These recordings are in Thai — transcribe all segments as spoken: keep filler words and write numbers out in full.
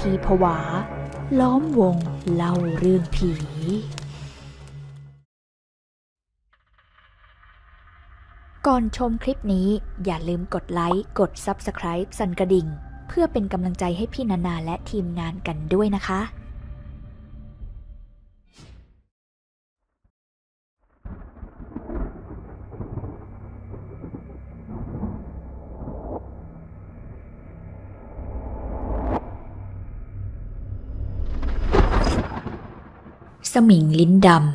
ทีผวาล้อมวงเล่าเรื่องผีก่อนชมคลิปนี้อย่าลืมกดไลค์กด ซับสไครบ์ สั่นกระดิ่งเพื่อเป็นกำลังใจให้พี่นานาและทีมงานกันด้วยนะคะสมิงลิ้นดำ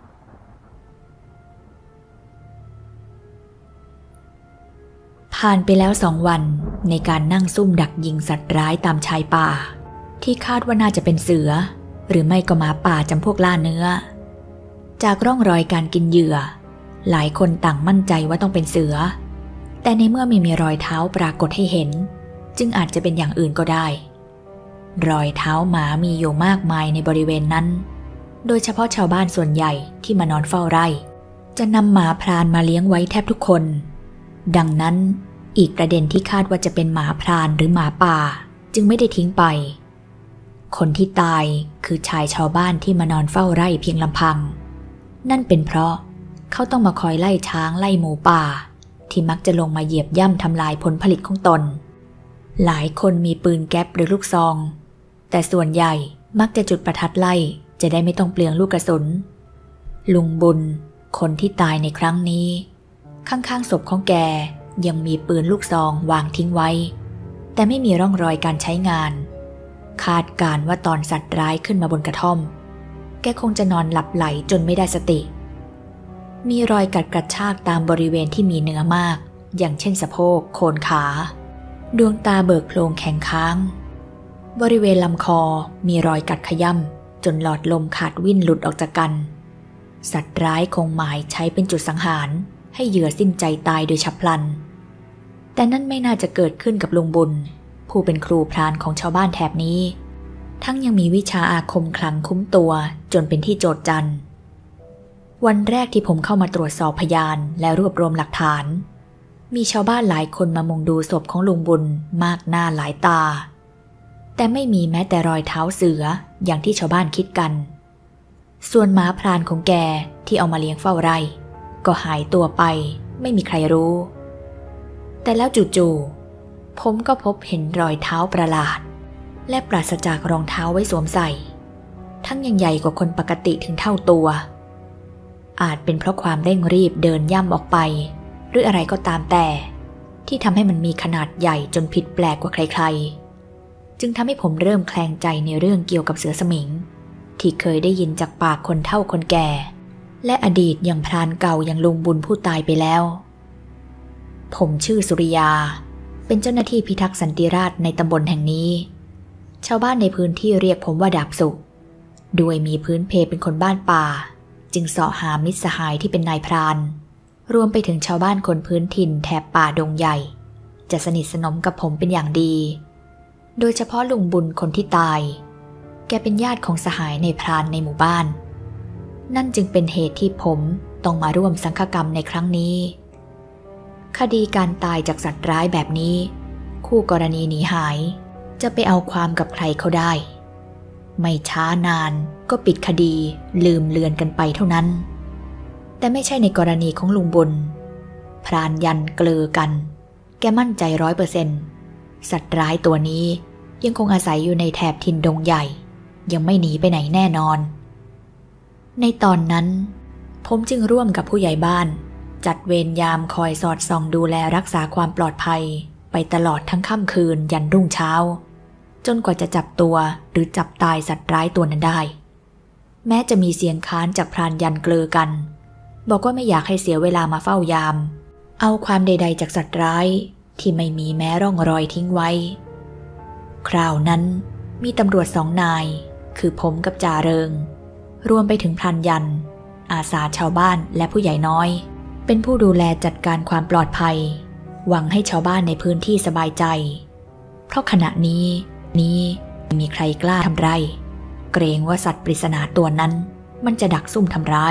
ผ่านไปแล้วสองวันในการนั่งซุ่มดักยิงสัตว์ร้ายตามชายป่าที่คาดว่าน่าจะเป็นเสือหรือไม่ก็หมาป่าจำพวกล่าเนื้อจากร่องรอยการกินเหยื่อหลายคนต่างมั่นใจว่าต้องเป็นเสือแต่ในเมื่อไม่มีรอยเท้าปรากฏให้เห็นจึงอาจจะเป็นอย่างอื่นก็ได้รอยเท้าหมามีอยู่มากมายในบริเวณนั้นโดยเฉพาะชาวบ้านส่วนใหญ่ที่มานอนเฝ้าไร่จะนำหมาพรานมาเลี้ยงไว้แทบทุกคนดังนั้นอีกประเด็นที่คาดว่าจะเป็นหมาพรานหรือหมาป่าจึงไม่ได้ทิ้งไปคนที่ตายคือชายชาวบ้านที่มานอนเฝ้าไร่เพียงลำพังนั่นเป็นเพราะเขาต้องมาคอยไล่ช้างไล่หมูป่าที่มักจะลงมาเหยียบย่ำทำลายผลผลิตของตนหลายคนมีปืนแก๊ปหรือลูกซองแต่ส่วนใหญ่มักจะจุดประทัดไล่จะได้ไม่ต้องเปลืองลูกกระสุนลุงบุญคนที่ตายในครั้งนี้ข้างๆศพของแกยังมีปืนลูกซองวางทิ้งไว้แต่ไม่มีร่องรอยการใช้งานคาดการว่าตอนสัตว์ร้ายขึ้นมาบนกระท่อมแกคงจะนอนหลับไหลจนไม่ได้สติมีรอยกัดกระชากตามบริเวณที่มีเนื้อมากอย่างเช่นสะโพกโคนขาดวงตาเบิกโพลงแข็งค้างบริเวณลำคอมีรอยกัดขย่ำจนหลอดลมขาดวิ่นหลุดออกจากกันสัตว์ร้ายคงหมายใช้เป็นจุดสังหารให้เหยื่อสิ้นใจตายโดยฉับพลันแต่นั่นไม่น่าจะเกิดขึ้นกับลุงบุญผู้เป็นครูพรานของชาวบ้านแถบนี้ทั้งยังมีวิชาอาคมขลังคุ้มตัวจนเป็นที่โจษจันวันแรกที่ผมเข้ามาตรวจสอบพยานและรวบรวมหลักฐานมีชาวบ้านหลายคนมามุงดูศพของลุงบุญมากหน้าหลายตาแต่ไม่มีแม้แต่รอยเท้าเสืออย่างที่ชาวบ้านคิดกันส่วนหมาพรานของแกที่เอามาเลี้ยงเฝ้าไร่ก็หายตัวไปไม่มีใครรู้แต่แล้วจู่ๆผมก็พบเห็นรอยเท้าประหลาดและปราศจากรองเท้าไว้สวมใส่ทั้งยังใหญ่กว่าคนปกติถึงเท่าตัวอาจเป็นเพราะความเร่งรีบเดินย่ำออกไปหรืออะไรก็ตามแต่ที่ทำให้มันมีขนาดใหญ่จนผิดแปลกกว่าใครๆจึงทำให้ผมเริ่มแคลงใจในเรื่องเกี่ยวกับเสือสมิงที่เคยได้ยินจากปากคนเฒ่าคนแก่และอดีตอย่างพรานเก่าอย่างลุงบุญผู้ตายไปแล้วผมชื่อสุริยาเป็นเจ้าหน้าที่พิทักษ์สันติราษฎร์ในตำบลแห่งนี้ชาวบ้านในพื้นที่เรียกผมว่าดาบสุขด้วยมีพื้นเพเป็นคนบ้านป่าจึงเสาะหามิตรสหายที่เป็นนายพรานรวมไปถึงชาวบ้านคนพื้นถิ่นแถบป่าดงใหญ่จะสนิทสนมกับผมเป็นอย่างดีโดยเฉพาะลุงบุญคนที่ตายแกเป็นญาติของสหายในพรานในหมู่บ้านนั่นจึงเป็นเหตุที่ผมต้องมาร่วมสังฆกรรมในครั้งนี้คดีการตายจากสัตว์ร้ายแบบนี้คู่กรณีหนีหายจะไปเอาความกับใครเขาได้ไม่ช้านานก็ปิดคดีลืมเลือนกันไปเท่านั้นแต่ไม่ใช่ในกรณีของลุงบุญพรานยันเกลือกันแกมั่นใจร้อยเปอร์เซ็นต์สัตว์ร้ายตัวนี้ยังคงอาศัยอยู่ในแถบถิ่นดงใหญ่ยังไม่หนีไปไหนแน่นอนในตอนนั้นผมจึงร่วมกับผู้ใหญ่บ้านจัดเวรยามคอยสอดส่องดูแลรักษาความปลอดภัยไปตลอดทั้งค่ำคืนยันรุ่งเช้าจนกว่าจะจับตัวหรือจับตายสัตว์ร้ายตัวนั้นได้แม้จะมีเสียงค้านจากพรานยันเกลือกันบอกว่าไม่อยากให้เสียเวลามาเฝ้ายามเอาความใดๆจากสัตว์ร้ายที่ไม่มีแม้ร่องรอยทิ้งไว้คราวนั้นมีตำรวจสองนายคือผมกับจ่าเริงรวมไปถึงพรานยันอาสาชาวบ้านและผู้ใหญ่น้อยเป็นผู้ดูแลจัดการความปลอดภัยหวังให้ชาวบ้านในพื้นที่สบายใจเพราะขณะนี้นี้ไม่มีใครกล้าทำไรเกรงว่าสัตว์ปริศนาตัวนั้นมันจะดักซุ่มทำร้าย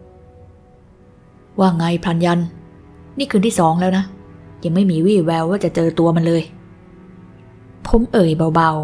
ว่าไงพรานยันนี่คืนที่สองแล้วนะยังไม่มีวี่แววว่าจะเจอตัวมันเลยผมเอ่ยเบาๆ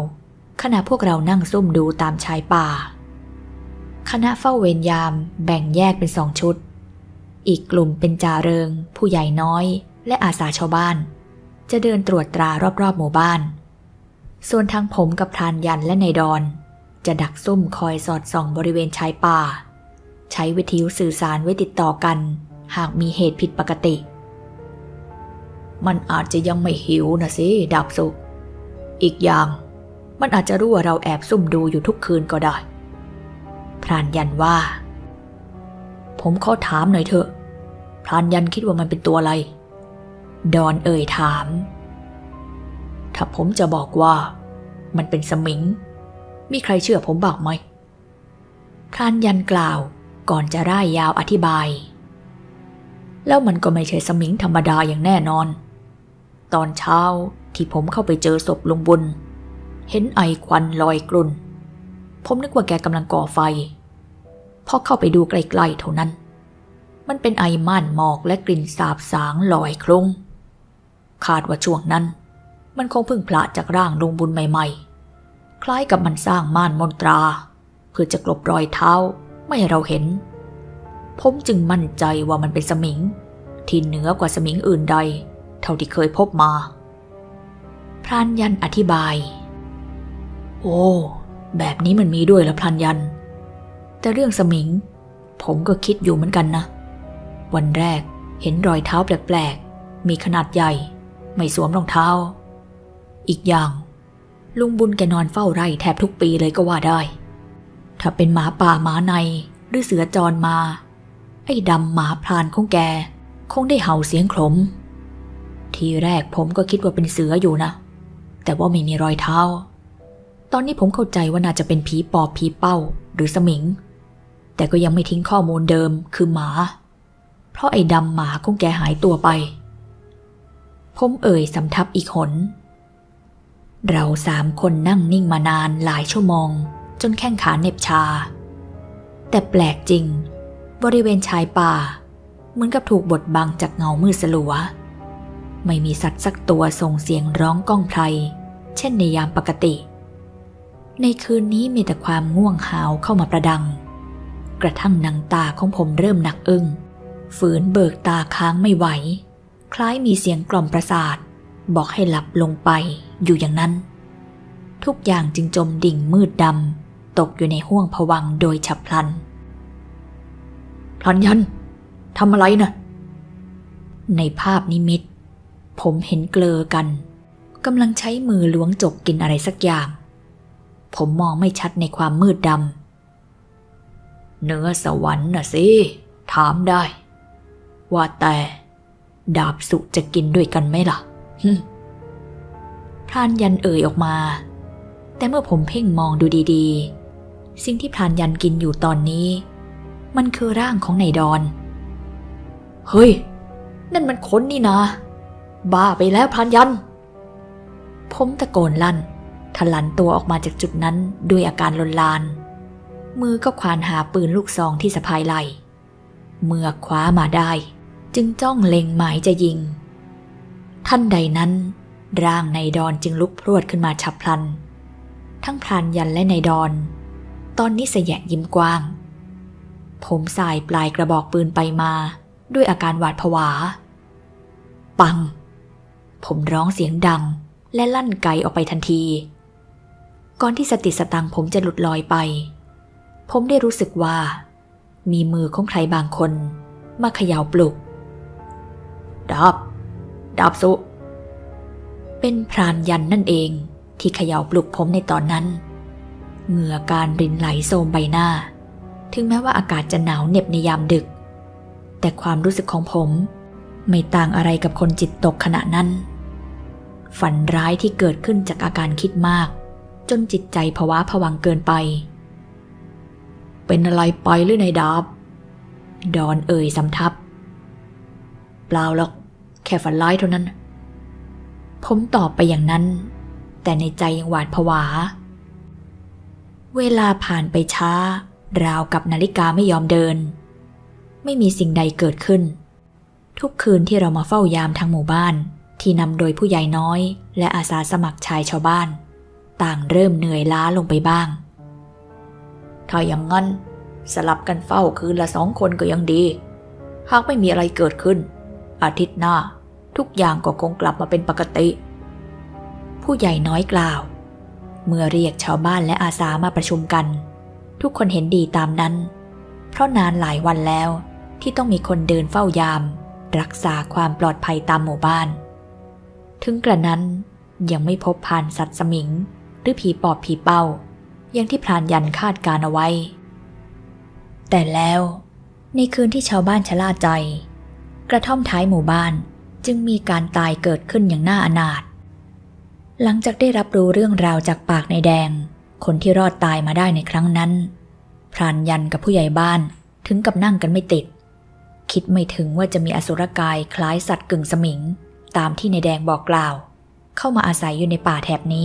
ขณะพวกเรานั่งซุ่มดูตามชายป่าคณะเฝ้าเวรยามแบ่งแยกเป็นสองชุดอีกกลุ่มเป็นจ่าเริงผู้ใหญ่น้อยและอาสาชาวบ้านจะเดินตรวจตรารอบๆหมู่บ้านส่วนทางผมกับพรานยันและนายดอนจะดักซุ่มคอยสอดส่องบริเวณชายป่าใช้วิทยุสื่อสารไว้ติดต่อกันหากมีเหตุผิดปกติมันอาจจะยังไม่หิวนะสิดาบสุกอีกอย่างมันอาจจะรู้ว่าเราแอบซุ่มดูอยู่ทุกคืนก็ได้พรานยันว่าผมขอถามหน่อยเถอะพรานยันคิดว่ามันเป็นตัวอะไรดอนเอ่ยถามถ้าผมจะบอกว่ามันเป็นสมิงมีใครเชื่อผมบ้างไหมพรานยันกล่าวก่อนจะร่ายยาวอธิบายแล้วมันก็ไม่ใช่สมิงธรรมดาอย่างแน่นอนตอนเช้าที่ผมเข้าไปเจอศพลุงบุญเห็นไอควันลอยกลุ่นผมนึกว่าแกกำลังก่อไฟพอเข้าไปดูใกล้ๆเท่านั้นมันเป็นไอม่านหมอกและกลิ่นสาบสางลอยคลุ้งคาดว่าช่วงนั้นมันคงเพิ่งพละจากร่างลุงบุญใหม่ๆคล้ายกับมันสร้างม่านมนตราเพื่อจะกลบรอยเท้าไม่ให้เราเห็นผมจึงมั่นใจว่ามันเป็นสมิงที่เหนือกว่าสมิงอื่นใดเท่าที่เคยพบมาพรานยันอธิบายโอ้แบบนี้มันมีด้วยเหรอพรานยันแต่เรื่องสมิงผมก็คิดอยู่เหมือนกันนะวันแรกเห็นรอยเท้าแปลกๆมีขนาดใหญ่ไม่สวมรองเท้าอีกอย่างลุงบุญแกนอนเฝ้าไร่แทบทุกปีเลยก็ว่าได้ถ้าเป็นหมาป่าหมาในหรือเสือจรมาไอ้ดำหมาพรานของแกคงได้เห่าเสียงขลมทีแรกผมก็คิดว่าเป็นเสืออยู่นะแต่ว่าไม่มีรอยเท้าตอนนี้ผมเข้าใจว่าน่าจะเป็นผีปอบผีเป้าหรือสมิงแต่ก็ยังไม่ทิ้งข้อมูลเดิมคือหมาเพราะไอ้ดำหมาของแกหายตัวไปผมเอ่ยสำทับอีกหนเราสามคนนั่งนิ่งมานานหลายชั่วโมงจนแข้งขาเหน็บชาแต่แปลกจริงบริเวณชายป่าเหมือนกับถูกบดบังจากเงามืดสลัวไม่มีสัตว์สักตัวส่งเสียงร้องก้องไพรเช่นในยามปกติในคืนนี้มีแต่ความง่วงหาวเข้ามาประดังกระทั่งหนังตาของผมเริ่มหนักอึ้งฝืนเบิกตาค้างไม่ไหวคล้ายมีเสียงกล่อมประสาทบอกให้หลับลงไปอยู่อย่างนั้นทุกอย่างจึงจมดิ่งมืดดำตกอยู่ในห้วงภวังค์โดยฉับพลันพลันยันทำอะไรนะในภาพนิมิตผมเห็นเกลอกันกำลังใช้มือล้วงจกกินอะไรสักอย่างผมมองไม่ชัดในความมืดดำเนื้อสวรรค์น่ะสิถามได้ว่าแต่ดาบสุจะกินด้วยกันไหมล่ะพรานยันเอ่ยออกมาแต่เมื่อผมเพ่งมองดูดีๆสิ่งที่พรานยันกินอยู่ตอนนี้มันคือร่างของนายดอนเฮ้ยนั่นมันคนนี่นะบ้าไปแล้วพรานยันผมตะโกนลั่นทะลันตัวออกมาจากจุดนั้นด้วยอาการลนลานมือก็ควานหาปืนลูกซองที่สะพายไหล่เมื่อคว้ามาได้จึงจ้องเล็งหมายจะยิงทันใดนั้นร่างนายดอนจึงลุกพรวดขึ้นมาฉับพลันทั้งพรานยันและนายดอนตอนนี้สยะยิ้มกว้างผมสายปลายกระบอกปืนไปมาด้วยอาการหวาดผวาปังผมร้องเสียงดังและลั่นไกออกไปทันทีก่อนที่สติสตังผมจะหลุดลอยไปผมได้รู้สึกว่ามีมือของใครบางคนมาเขย่าปลุกดาบดาบสุเป็นพรานยันนั่นเองที่เขย่าปลุกผมในตอนนั้นเหงื่อการรินไหลโซมใบหน้าถึงแม้ว่าอากาศจะหนาวเหน็บในยามดึกแต่ความรู้สึกของผมไม่ต่างอะไรกับคนจิตตกขณะนั้นฝันร้ายที่เกิดขึ้นจากอาการคิดมากจนจิตใจภาวะผวังเกินไปเป็นอะไรไปหรือในดาบดอนเอ่ยสำทับเปล่าหรอกแค่ฝันร้ายเท่านั้นผมตอบไปอย่างนั้นแต่ในใจยังหวาดผวาเวลาผ่านไปช้าราวกับนาฬิกาไม่ยอมเดินไม่มีสิ่งใดเกิดขึ้นทุกคืนที่เรามาเฝ้ายามทางหมู่บ้านที่นำโดยผู้ใหญ่น้อยและอาสาสมัครชายชาวบ้านต่างเริ่มเหนื่อยล้าลงไปบ้างถ้าอย่างงั้นสลับกันเฝ้าคืนละสองคนก็ยังดีหากไม่มีอะไรเกิดขึ้นอาทิตย์หน้าทุกอย่างก็คงกลับมาเป็นปกติผู้ใหญ่น้อยกล่าวเมื่อเรียกชาวบ้านและอาสามาประชุมกันทุกคนเห็นดีตามนั้นเพราะนานหลายวันแล้วที่ต้องมีคนเดินเฝ้ายามรักษาความปลอดภัยตามหมู่บ้านถึงกระนั้นยังไม่พบพรานสัตว์สมิงหรือผีปอบผีเป้าอย่างที่พรานยันคาดการเอาไว้แต่แล้วในคืนที่ชาวบ้านชะล่าใจกระท่อมท้ายหมู่บ้านจึงมีการตายเกิดขึ้นอย่างน่าอนาถหลังจากได้รับรู้เรื่องราวจากปากนายแดงคนที่รอดตายมาได้ในครั้งนั้นพรานยันกับผู้ใหญ่บ้านถึงกับนั่งกันไม่ติดคิดไม่ถึงว่าจะมีอสุรกายคล้ายสัตว์กึ่งสมิงตามที่นายแดงบอกกล่าวเข้ามาอาศัยอยู่ในป่าแถบนี้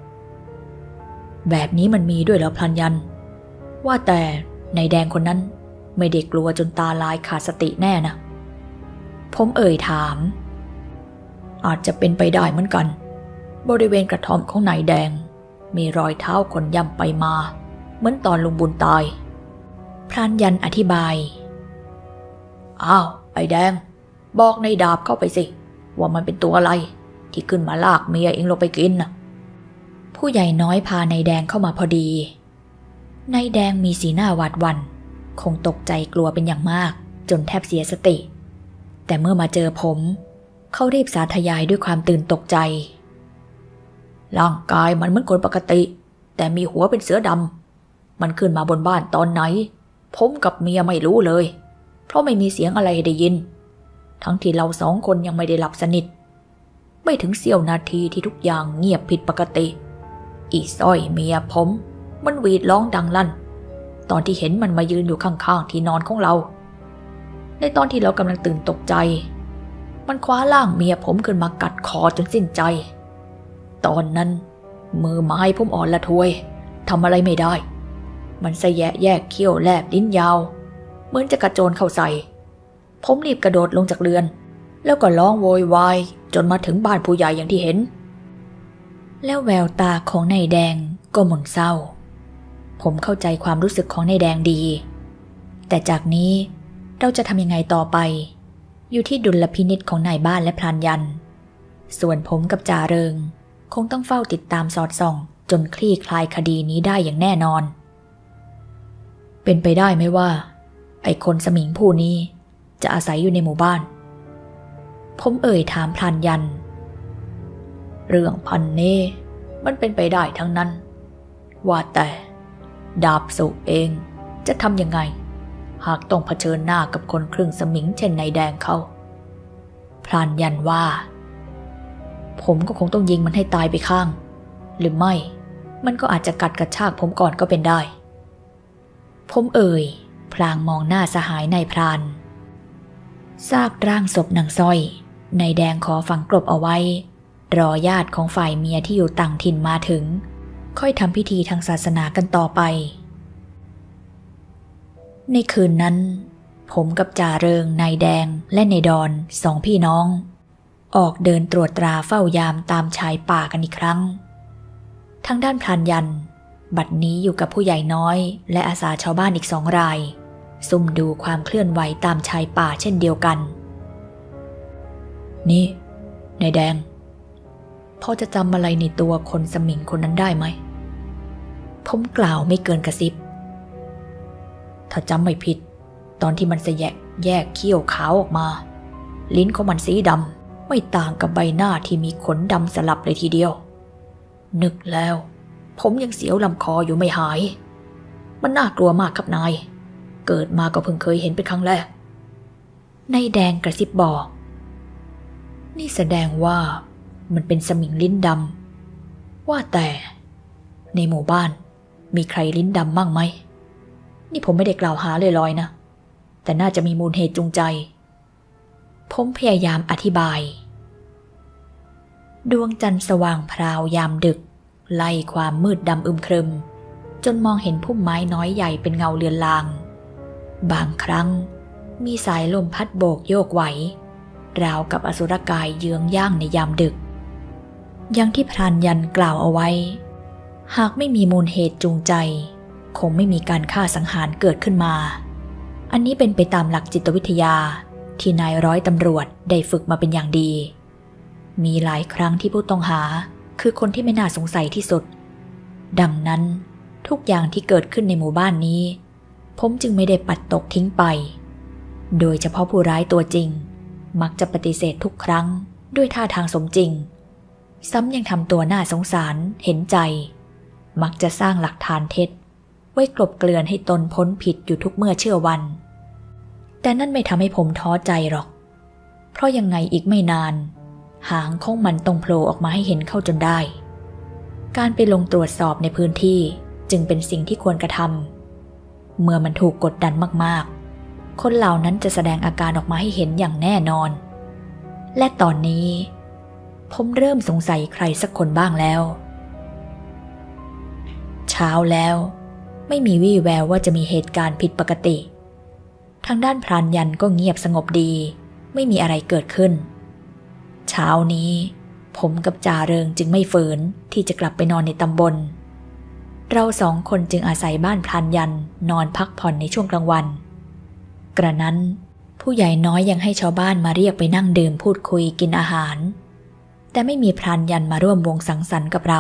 แบบนี้มันมีด้วยเหรอพรานยันว่าแต่นายแดงคนนั้นไม่ได้กลัวจนตาลายขาดสติแน่นะผมเอ่ยถามอาจจะเป็นไปได้เหมือนกันบริเวณกระท่อมของนายแดงมีรอยเท้าคนย่ำไปมาเหมือนตอนลุงบุญตายพรานยันอธิบายอ้าวไอ้แดงบอกนายดาบเข้าไปสิว่ามันเป็นตัวอะไรที่ขึ้นมาลากเมียเองลงไปกินนะผู้ใหญ่น้อยพานายแดงเข้ามาพอดีนายแดงมีสีหน้าหวาดหวั่นคงตกใจกลัวเป็นอย่างมากจนแทบเสียสติแต่เมื่อมาเจอผมเขารีบสาธยายด้วยความตื่นตกใจร่างกายมันเหมือนคนปกติแต่มีหัวเป็นเสือดำมันขึ้นมาบนบ้านตอนไหนผมกับเมียไม่รู้เลยเพราะไม่มีเสียงอะไรได้ยินทั้งที่เราสองคนยังไม่ได้หลับสนิทไม่ถึงเสี้ยวนาทีที่ทุกอย่างเงียบผิดปกติอีส้อยเมียผมมันหวีดร้องดังลั่นตอนที่เห็นมันมายืนอยู่ข้างๆที่นอนของเราในตอนที่เรากำลังตื่นตกใจมันคว้าล่างเมียผมขึ้นมากัดคอจนสิ้นใจตอนนั้นมือไม้ผมอ่อนละทวยทำอะไรไม่ได้มันสะแยะแยกเขี้ยวแลบลิ้นยาวเหมือนจะกระโจนเข้าใส่ผมรีบกระโดดลงจากเรือนแล้วก็ร้องโวยวายจนมาถึงบ้านผู้ใหญ่อย่างที่เห็นแล้วแววตาของนายแดงก็หม่นเศร้าผมเข้าใจความรู้สึกของนายแดงดีแต่จากนี้เราจะทำยังไงต่อไปอยู่ที่ดุลพินิจของนายบ้านและพรานยันส่วนผมกับจ่าเริงคงต้องเฝ้าติดตามสอดส่องจนคลี่คลายคดีนี้ได้อย่างแน่นอนเป็นไปได้ไหมว่าไอ้คนสมิงผู้นี้จะอาศัยอยู่ในหมู่บ้านผมเอ่ยถามพรานยันเรื่องพันนี้มันเป็นไปได้ทั้งนั้นว่าแต่ดาบสุเองจะทำยังไงหากต้องเผชิญหน้ากับคนครึ่งสมิงเช่นนายแดงเขาพรานยันว่าผมก็คงต้องยิงมันให้ตายไปข้างหรือไม่มันก็อาจจะกัดกระชากผมก่อนก็เป็นได้ผมเอ่ยพลางมองหน้าสหายนายพรานซากร่างศพนางสร้อยนายแดงขอฝังกลบเอาไว้รอญาติของฝ่ายเมียที่อยู่ต่างถิ่นมาถึงค่อยทำพิธีทางศาสนากันต่อไปในคืนนั้นผมกับจ่าเริงนายแดงและนายดอนสองพี่น้องออกเดินตรวจตราเฝ้ายามตามชายป่ากันอีกครั้งทางด้านพรานยันบัดนี้อยู่กับผู้ใหญ่น้อยและอาสาชาวบ้านอีกสองรายซุ่มดูความเคลื่อนไหวตามชายป่าเช่นเดียวกันนี่นายแดงพอจะจำอะไรในตัวคนสมิงคนนั้นได้ไหมผมกล่าวไม่เกินกระซิบถ้าจำไม่ผิดตอนที่มันแสยะแยกเขี้ยวขาวออกมาลิ้นของมันสีดำไม่ต่างกับใบหน้าที่มีขนดำสลับเลยทีเดียวนึกแล้วผมยังเสียวลำคออยู่ไม่หายมันน่ากลัวมากครับนายเกิดมาก็เพิ่งเคยเห็นเป็นครั้งแรกนายแดงกระซิบบอกนี่แสดงว่ามันเป็นสมิงลิ้นดำว่าแต่ในหมู่บ้านมีใครลิ้นดำมั่งไหมนี่ผมไม่ได้กล่าวหาลอยๆนะแต่น่าจะมีมูลเหตุจูงใจผมพยายามอธิบายดวงจันทร์สว่างพราวยามดึกไล่ความมืดดำอึมครึมจนมองเห็นพุ่มไม้น้อยใหญ่เป็นเงาเลือนลางบางครั้งมีสายลมพัดโบกโยกไหวราวกับอสุรกายเยื้องย่างในยามดึกอย่างที่พรานยันกล่าวเอาไว้หากไม่มีมูลเหตุจูงใจคงไม่มีการฆ่าสังหารเกิดขึ้นมาอันนี้เป็นไปตามหลักจิตวิทยาที่นายร้อยตำรวจได้ฝึกมาเป็นอย่างดีมีหลายครั้งที่ผู้ต้องหาคือคนที่ไม่น่าสงสัยที่สุดดังนั้นทุกอย่างที่เกิดขึ้นในหมู่บ้านนี้ผมจึงไม่ได้ปัดตกทิ้งไปโดยเฉพาะผู้ร้ายตัวจริงมักจะปฏิเสธทุกครั้งด้วยท่าทางสมจริงซ้ำยังทำตัวน่าสงสารเห็นใจมักจะสร้างหลักฐานเท็จไว้กลบเกลื่อนให้ตนพ้นผิดอยู่ทุกเมื่อเชื่อวันแต่นั่นไม่ทำให้ผมท้อใจหรอกเพราะยังไงอีกไม่นานหางของมันต้องโผล่ออกมาให้เห็นเข้าจนได้การไปลงตรวจสอบในพื้นที่จึงเป็นสิ่งที่ควรกระทำเมื่อมันถูกกดดันมากๆคนเหล่านั้นจะแสดงอาการออกมาให้เห็นอย่างแน่นอนและตอนนี้ผมเริ่มสงสัยใครสักคนบ้างแล้วเช้าแล้วไม่มีวี่แววว่าจะมีเหตุการณ์ผิดปกติทางด้านพรานยันก็เงียบสงบดีไม่มีอะไรเกิดขึ้นเช้านี้ผมกับจ่าเริงจึงไม่ฝืนที่จะกลับไปนอนในตำบลเราสองคนจึงอาศัยบ้านพรานยันนอนพักผ่อนในช่วงกลางวันกระนั้นผู้ใหญ่น้อยยังให้ชาวบ้านมาเรียกไปนั่งดื่มพูดคุยกินอาหารแต่ไม่มีพรานยันมาร่วมวงสังสรรค์กับเรา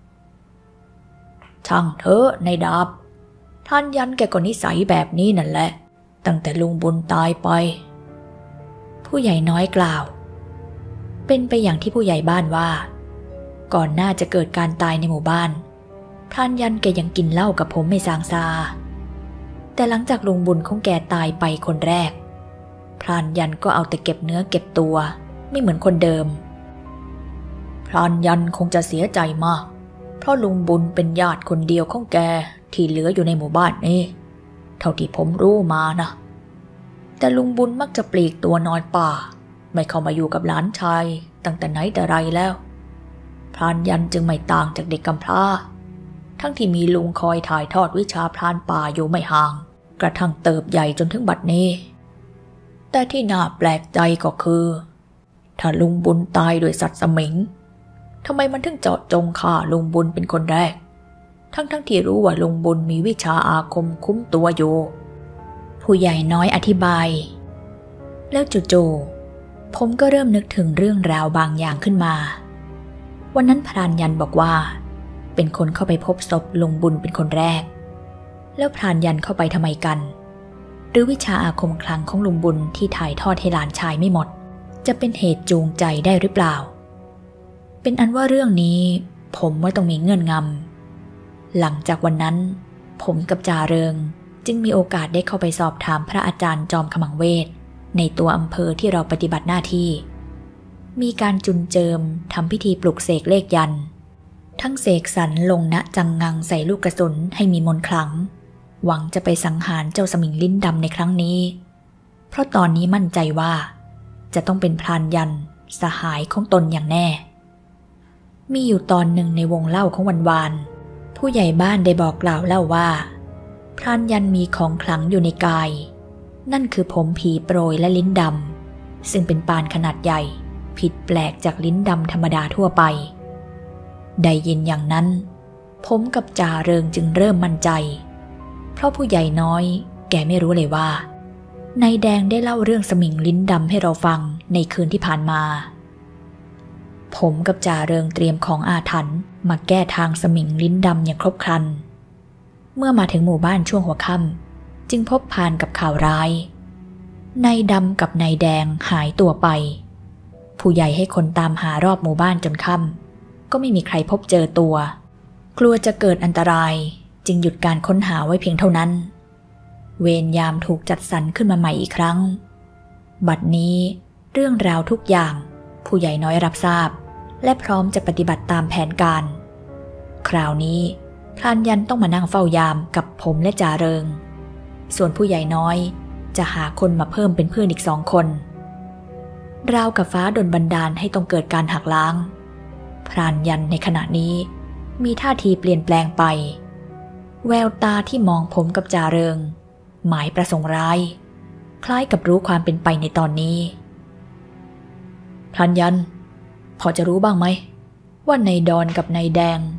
ช่างเถอะในดาบพรานยันแกก็นิสัยแบบนี้นั่นแหละตั้งแต่ลุงบุญตายไปผู้ใหญ่น้อยกล่าวเป็นไปอย่างที่ผู้ใหญ่บ้านว่าก่อนหน้าจะเกิดการตายในหมู่บ้านพรานยันแกยังกินเหล้ากับผมไม่สางซาแต่หลังจากลุงบุญของแกตายไปคนแรกพรานยันก็เอาแต่เก็บเนื้อเก็บตัวไม่เหมือนคนเดิมพรานยันคงจะเสียใจมากเพราะลุงบุญเป็นญาติคนเดียวของแกที่เหลืออยู่ในหมู่บ้านนี้เท่าที่ผมรู้มานะแต่ลุงบุญมักจะปลีกตัวนอนป่าไม่เข้ามาอยู่กับหลานชายตั้งแต่ไหนแต่ไรแล้วพรานยันจึงไม่ต่างจากเด็กกำพร้าทั้งที่มีลุงคอยถ่ายทอดวิชาพรานป่าอยู่ไม่ห่างกระทั่งเติบใหญ่จนถึงบัดนี้แต่ที่น่าแปลกใจก็คือถ้าลุงบุญตายด้วยสัตว์สมิงทำไมมันถึงเจาะจงฆ่าลุงบุญเป็นคนแรกทั้งทั้งที่รู้ว่าลุงบุญมีวิชาอาคมคุ้มตัวอยู่ผู้ใหญ่น้อยอธิบายแล้วจู่ๆผมก็เริ่มนึกถึงเรื่องราวบางอย่างขึ้นมาวันนั้นพรานยันบอกว่าเป็นคนเข้าไปพบศพลุงบุญเป็นคนแรกแล้วพรานยันเข้าไปทำไมกันหรือวิชาอาคมคลังของลุงบุญที่ถ่ายทอดให้หลานชายไม่หมดจะเป็นเหตุจูงใจได้หรือเปล่าเป็นอันว่าเรื่องนี้ผมว่าต้องมีเงื่อนงำหลังจากวันนั้นผมกับจ่าเริงจึงมีโอกาสได้เข้าไปสอบถามพระอาจารย์จอมขมังเวทในตัวอำเภอที่เราปฏิบัติหน้าที่มีการจุนเจิมทำพิธีปลุกเสกเลขยันต์ทั้งเสกสรรลงณจังงังใส่ลูกกระสุนให้มีมนต์ขลังหวังจะไปสังหารเจ้าสมิงลิ้นดำในครั้งนี้เพราะตอนนี้มั่นใจว่าจะต้องเป็นพรานยันสหายของตนอย่างแน่มีอยู่ตอนหนึ่งในวงเล่าของวันวานผู้ใหญ่บ้านได้บอกกล่าวเล่าว่าพรานยันมีของขลังอยู่ในกายนั่นคือผมผีโปรยและลิ้นดำซึ่งเป็นปานขนาดใหญ่ผิดแปลกจากลิ้นดำธรรมดาทั่วไปได้ยินอย่างนั้นผมกับจ่าเริงจึงเริ่มมั่นใจเพราะผู้ใหญ่น้อยแกไม่รู้เลยว่านายแดงได้เล่าเรื่องสมิงลิ้นดำให้เราฟังในคืนที่ผ่านมาผมกับจ่าเริงเตรียมของอาถรรพ์มาแก้ทางสมิงลิ้นดำอย่างครบครันเมื่อมาถึงหมู่บ้านช่วงหัวค่ำจึงพบพานกับข่าวร้ายนายดำกับนายแดงหายตัวไปผู้ใหญ่ให้คนตามหารอบหมู่บ้านจนค่ำก็ไม่มีใครพบเจอตัวกลัวจะเกิดอันตรายจึงหยุดการค้นหาไว้เพียงเท่านั้นเวรยามถูกจัดสรรขึ้นมาใหม่อีกครั้งบัดนี้เรื่องราวทุกอย่างผู้ใหญ่น้อยรับทราบและพร้อมจะปฏิบัติตามแผนการคราวนี้พรานยันต้องมานั่งเฝ้ายามกับผมและจ่าเริงส่วนผู้ใหญ่น้อยจะหาคนมาเพิ่มเป็นเพื่อนอีกสองคนราวกับฟ้าดลบันดาลให้ต้องเกิดการหักล้างพรานยันในขณะนี้มีท่าทีเปลี่ยนแปลงไปแววตาที่มองผมกับจ่าเริงหมายประสงค์ร้ายคล้ายกับรู้ความเป็นไปในตอนนี้พรานยันพอจะรู้บ้างไหมว่านายดอนกับนายแดง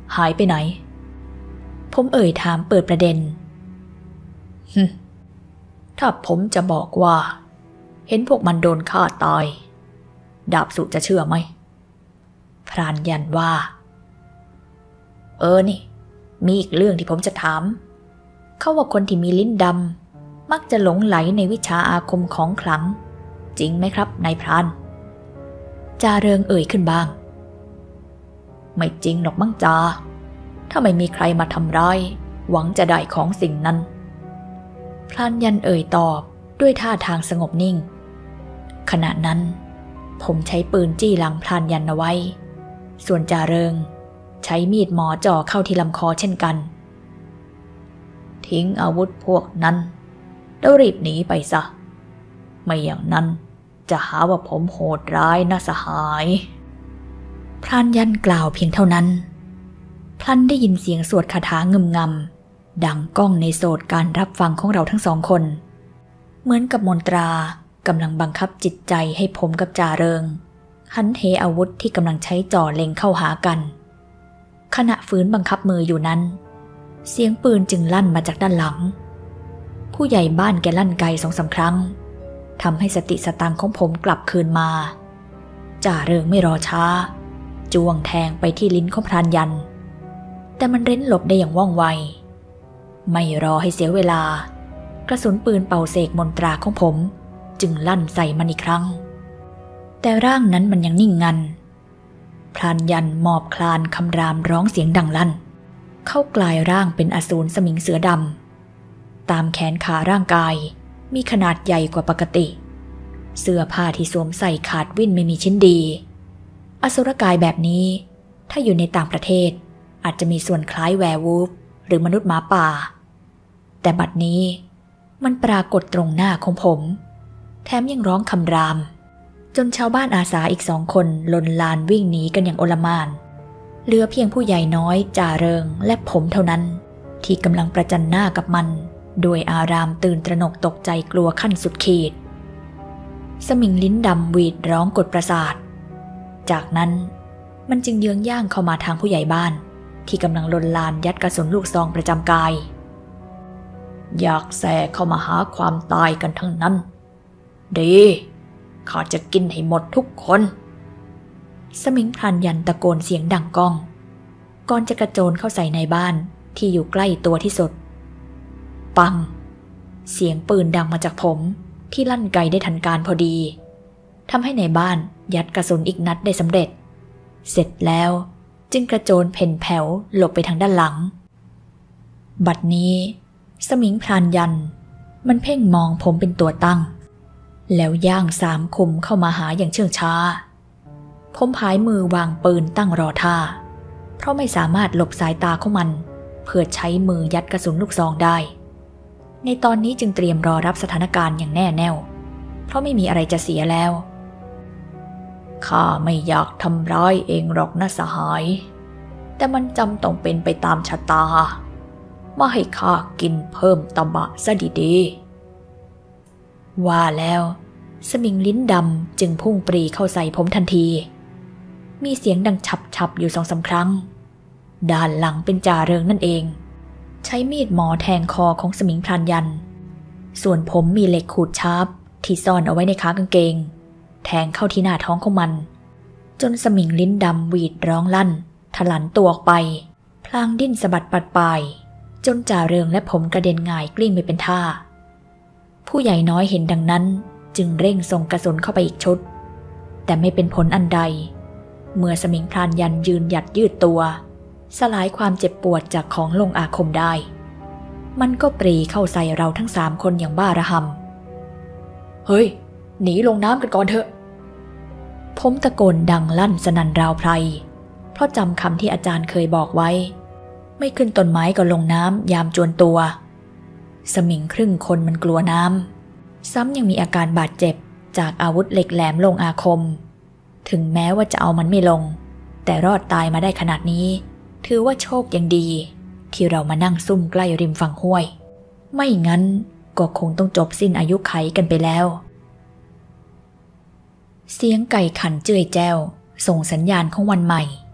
หายไปไหนผมเอ่ยถามเปิดประเด็นฮึถ้าผมจะบอกว่าเห็นพวกมันโดนฆ่าตายดาบสุจะเชื่อไหมพรานยันว่าเออนี่มีอีกเรื่องที่ผมจะถามเขาว่าคนที่มีลิ้นดำมักจะหลงไหลในวิชาอาคมของขลังจริงไหมครับนายพรานจาเริงเอ่ยขึ้นบ้างไม่จริงหรอกมั้งจาถ้าไม่มีใครมาทำร้ายหวังจะได้ของสิ่งนั้นพรานยันเอ่ยตอบด้วยท่าทางสงบนิ่งขณะนั้นผมใช้ปืนจี้หลังพรานยันเอาไว้ส่วนจาเริงใช้มีดหมอจ่อเข้าที่ลำคอเช่นกันทิ้งอาวุธพวกนั้นแล้วรีบหนีไปซะไม่อย่างนั้นจะหาว่าผมโหดร้ายนะสหายพรานยันกล่าวเพียงเท่านั้นพลันได้ยินเสียงสวดคาถางึมงำดังก้องในโสตการรับฟังของเราทั้งสองคนเหมือนกับมนตรากำลังบังคับจิตใจให้ผมกับจาเริงหันเหอาวุธที่กำลังใช้จ่อเล็งเข้าหากันขณะฝืนบังคับมืออยู่นั้นเสียงปืนจึงลั่นมาจากด้านหลังผู้ใหญ่บ้านแกลั่นไกสองสามครั้งทำให้สติสตังของผมกลับคืนมาจ่าเริงไม่รอช้าจ้วงแทงไปที่ลิ้นของพรานยันแต่มันเร้นหลบได้อย่างว่องไวไม่รอให้เสียเวลากระสุนปืนเป่าเสกมนตราของผมจึงลั่นใส่มันอีกครั้งแต่ร่างนั้นมันยังนิ่งงันพรานยันหมอบคลานคำรามร้องเสียงดังลั่นเข้ากลายร่างเป็นอสูรสมิงเสือดำตามแขนขาร่างกายมีขนาดใหญ่กว่าปกติเสื้อผ้าที่สวมใส่ขาดวิ่นไม่มีชิ้นดีอสุรกายแบบนี้ถ้าอยู่ในต่างประเทศอาจจะมีส่วนคล้ายแวร์วูฟหรือมนุษย์หมาป่าแต่บัดนี้มันปรากฏตรงหน้าของผมแถมยังร้องคำรามจนชาวบ้านอาสาอีกสองคนลนลานวิ่งหนีกันอย่างโอลหม่านเหลือเพียงผู้ใหญ่น้อยจ่าเริงและผมเท่านั้นที่กำลังประจันหน้ากับมันโดยอารามตื่นตระหนกตกใจกลัวขั้นสุดขีดสมิงลิ้นดำหวีดร้องกดประสาทจากนั้นมันจึงเยื้องย่างเข้ามาทางผู้ใหญ่บ้านที่กำลังลนลานยัดกระสุนลูกซองประจำกายอยากแส่เข้ามาหาความตายกันทั้งนั้นดีข้าจะกินให้หมดทุกคนสมิงพรานยันตะโกนเสียงดังก้องก่อนจะกระโจนเข้าใส่ในบ้านที่อยู่ใกล้ตัวที่สุดปังเสียงปืนดังมาจากผมที่ลั่นไกได้ทันการพอดีทำให้ในบ้านยัดกระสุนอีกนัดได้สำเร็จเสร็จแล้วจึงกระโจนเพ่นแผ่วหลบไปทางด้านหลังบัดนี้สมิงพรานยันมันเพ่งมองผมเป็นตัวตั้งแล้วย่างสามคมเข้ามาหาอย่างเชื่องช้าผมพายมือวางปืนตั้งรอท่าเพราะไม่สามารถหลบสายตาของมันเพื่อใช้มือยัดกระสุนลูกซองได้ในตอนนี้จึงเตรียมรอรับสถานการณ์อย่างแน่แน่วเพราะไม่มีอะไรจะเสียแล้วข้าไม่อยากทำร้ายเองหรอกนะสหายแต่มันจำต้องเป็นไปตามชะตามาให้ข้ากินเพิ่มตบะซะดีๆว่าแล้วสมิงลิ้นดำจึงพุ่งปรีเข้าใส่ผมทันทีมีเสียงดังฉับๆอยู่สองสามครั้งด้านหลังเป็นจ่าเริงนั่นเองใช้มีดหมอแทงคอของสมิงพรานยันส่วนผมมีเหล็กขูดชาร์ปที่ซ่อนเอาไว้ในขากางเกงแทงเข้าที่หน้าท้องของมันจนสมิงลิ้นดำหวีดร้องลั่นถลันตัวออกไปพลางดิ้นสะบัดปัดป่ายจนจ่าเริงและผมกระเด็นหงายกลิ้งไปเป็นท่าผู้ใหญ่น้อยเห็นดังนั้นจึงเร่งส่งกระสุนเข้าไปอีกชุดแต่ไม่เป็นผลอันใดเมื่อสมิงพรานยันยืนหยัดยืดตัวสลายความเจ็บปวดจากของลงอาคมได้มันก็ปรีเข้าใส่เราทั้งสามคนอย่างบ้าระห่ำเฮ้ยหนีลงน้ำกันก่อนเถอะผมตะโกนดังลั่นสนั่นราวไพรเพราะจำคำที่อาจารย์เคยบอกไว้ไม่ขึ้นต้นไม้ก็ลงน้ำยามจวนตัวสมิงครึ่งคนมันกลัวน้ำซ้ำยังมีอาการบาดเจ็บจากอาวุธเหล็กแหลมลงอาคมถึงแม้ว่าจะเอามันไม่ลงแต่รอดตายมาได้ขนาดนี้ถือว่าโชคยังดีที่เรามานั่งซุ่มใกล้ริมฝั่งห้วยไม่งั้นก็คงต้องจบสิ้นอายุไขกันไปแล้วเสียงไก่ขันเจือยแจ้วส่งสัญญาณของวันใหม่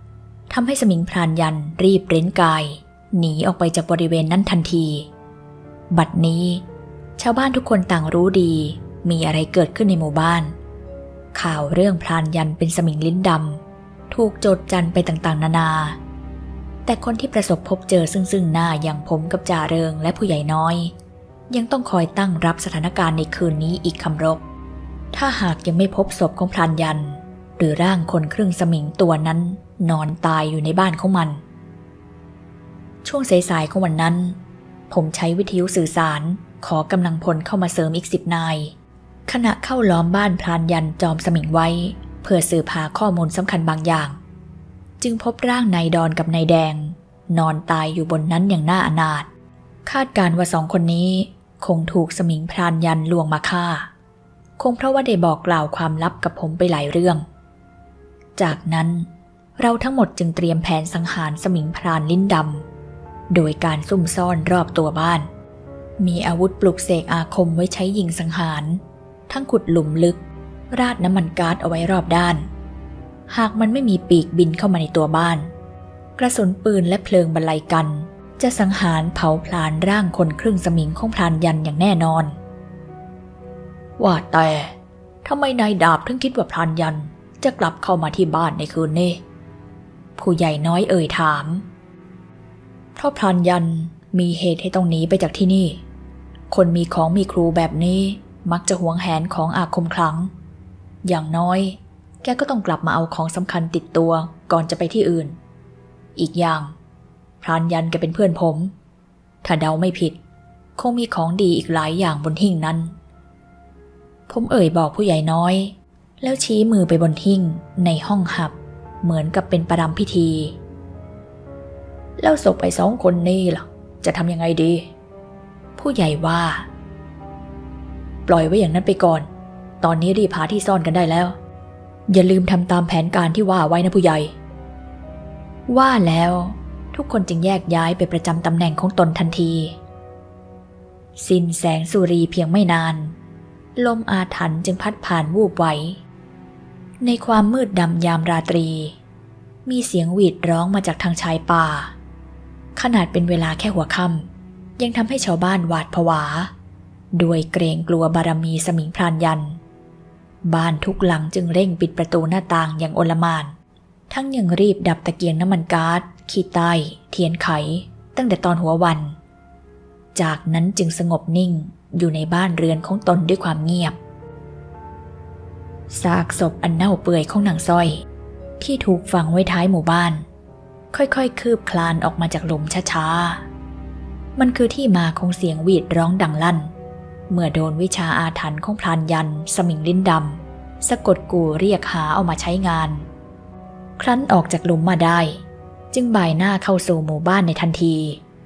ทำให้สมิงพรานยันรีบเร้นกายหนีออกไปจากบริเวณนั้นทันทีบัดนี้ชาวบ้านทุกคนต่างรู้ดีมีอะไรเกิดขึ้นในหมู่บ้านข่าวเรื่องพรานยันเป็นสมิงลิ้นดำถูกโจษจันไปต่างๆนานาแต่คนที่ประสบพบเจอซึ่งซึ่งหน้าอย่างผมกับจ่าเริงและผู้ใหญ่น้อยยังต้องคอยตั้งรับสถานการณ์ในคืนนี้อีกคำรบถ้าหากยังไม่พบศพของพรานยันหรือร่างคนครึ่งสมิงตัวนั้นนอนตายอยู่ในบ้านของมันช่วงสายๆของวันนั้นผมใช้วิทยุสื่อสารขอกำลังพลเข้ามาเสริมอีกสิบนายขณะเข้าล้อมบ้านพรานยันจอมสมิงไว้เพื่อสืบหาข้อมูลสำคัญบางอย่างจึงพบร่างนายดอนกับนายแดงนอนตายอยู่บนนั้นอย่างน่าอนาถคาดการว่าสองคนนี้คงถูกสมิงพรานยันลวงมาฆ่าคงเพราะว่าได้บอกกล่าวความลับกับผมไปหลายเรื่องจากนั้นเราทั้งหมดจึงเตรียมแผนสังหารสมิงพรานลิ้นดำโดยการซุ่มซ่อนรอบตัวบ้านมีอาวุธปลุกเสกอาคมไว้ใช้ยิงสังหารทั้งขุดหลุมลึกราดน้ำมันก๊าซเอาไว้รอบด้านหากมันไม่มีปีกบินเข้ามาในตัวบ้านกระสุนปืนและเพลิงบรรลัยกันจะสังหารเผาพลานร่างคนครึ่งสมิงของพรานยันอย่างแน่นอนว่าแต่ทำไมนายดาบถึงคิดว่าพรานยันจะกลับเข้ามาที่บ้านในคืนนี้ผู้ใหญ่น้อยเอ่ยถามเพราะพรานยันมีเหตุให้ต้องหนีไปจากที่นี่คนมีของมีครูแบบนี้มักจะหวงแหนของอาคมขลังอย่างน้อยแกก็ต้องกลับมาเอาของสำคัญติดตัวก่อนจะไปที่อื่นอีกอย่างพรานยันแกเป็นเพื่อนผมถ้าเดาไม่ผิดคงมีของดีอีกหลายอย่างบนหิ้งนั้นผมเอ่ยบอกผู้ใหญ่น้อยแล้วชี้มือไปบนหิ้งในห้องหับเหมือนกับเป็นประรำพิธีแล้วศพไอ้สองคนนี่ล่ะจะทำยังไงดีผู้ใหญ่ว่าปล่อยไว้อย่างนั้นไปก่อนตอนนี้รีบหาที่ซ่อนกันได้แล้วอย่าลืมทำตามแผนการที่ว่าไว้นะผู้ใหญ่ว่าแล้วทุกคนจึงแยกย้ายไปประจำตำแหน่งของตนทันทีสิ้นแสงสุรีเพียงไม่นานลมอาถรรพ์จึงพัดผ่านวูบไหวในความมืดดำยามราตรีมีเสียงหวีดร้องมาจากทางชายป่าขนาดเป็นเวลาแค่หัวค่ำยังทำให้ชาวบ้านหวาดผวาด้วยเกรงกลัวบารมีสมิงพรานยันบ้านทุกหลังจึงเร่งปิดประตูหน้าต่างอย่างโอลหม่านทั้งยังรีบดับตะเกียงน้ำมันก๊าซขี้ใต้เทียนไขตั้งแต่ตอนหัววันจากนั้นจึงสงบนิ่งอยู่ในบ้านเรือนของตนด้วยความเงียบซากศพอันเน่าเปื่อยของนางสร้อยที่ถูกฝังไว้ท้ายหมู่บ้านค่อยๆคืบคลานออกมาจากหลุมช้าๆมันคือที่มาของเสียงหวีดร้องดังลั่นเมื่อโดนวิชาอาถรรพ์ของพรานยันสมิงลิ้นดำสะกดกูเรียกหาเอามาใช้งานครั้นออกจากหลุมมาได้จึงบ่ายหน้าเข้าสู่หมู่บ้านในทันที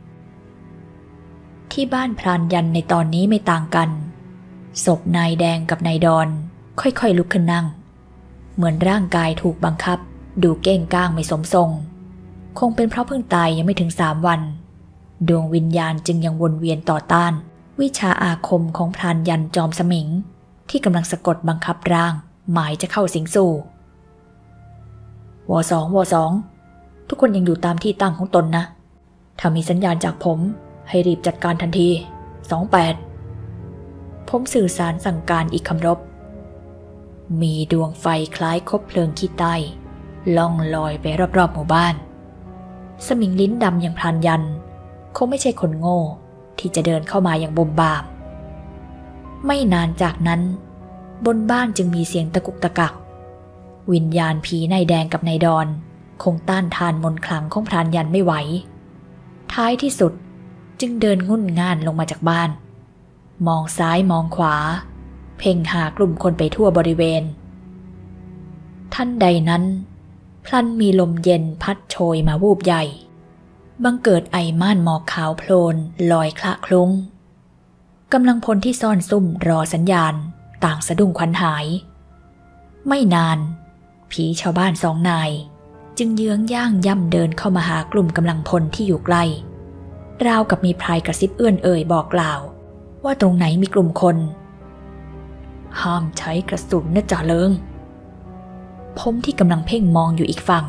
ที่บ้านพรานยันในตอนนี้ไม่ต่างกันศพนายแดงกับนายดอนค่อยๆลุกขึ้นนั่งเหมือนร่างกายถูกบังคับดูเก้งก้างไม่สมทรงคงเป็นเพราะเพิ่งตายยังไม่ถึงสามวันดวงวิญญาณจึงยังวนเวียนต่อต้านวิชาอาคมของพรานยันจอมสมิงที่กำลังสะกดบังคับร่างหมายจะเข้าสิงสู่วอสองวอสองทุกคนยังอยู่ตามที่ตั้งของตนนะถ้ามีสัญญาณจากผมให้รีบจัดการทันทีสองแปดผมสื่อสารสั่งการอีกคำรบมีดวงไฟคล้ายคบเพลิงขี้ใต้ล่องลอยไปรอบๆหมู่บ้านสมิงลิ้นดำอย่างพรานยันคงไม่ใช่คนโง่ที่จะเดินเข้ามาอย่างบุ่มบามไม่นานจากนั้นบนบ้านจึงมีเสียงตะกุกตะกักวิญญาณผีนายแดงกับนายดอนคงต้านทานมนต์ขลังของพรานยันไม่ไหวท้ายที่สุดจึงเดินงุ่นง่านลงมาจากบ้านมองซ้ายมองขวาเพ่งหากลุ่มคนไปทั่วบริเวณท่านใดนั้นพลันมีลมเย็นพัดโชยมาวูบใหญ่บังเกิดไอม่านหมอกขาวโพลนลอยคละคลุ้งกำลังพลที่ซ่อนซุ่มรอสัญญาณต่างสะดุ้งขวัญหายไม่นานผีชาวบ้านสองนายจึงเยื้องย่างย่ำเดินเข้ามาหากลุ่มกำลังพลที่อยู่ใกล้ราวกับมีพรายกระซิบเอื้อนเอ่ยบอกกล่าวว่าตรงไหนมีกลุ่มคนห้ามใช้กระสุนนะจ่าเลิงผมที่กำลังเพ่งมองอยู่อีกฝั่ง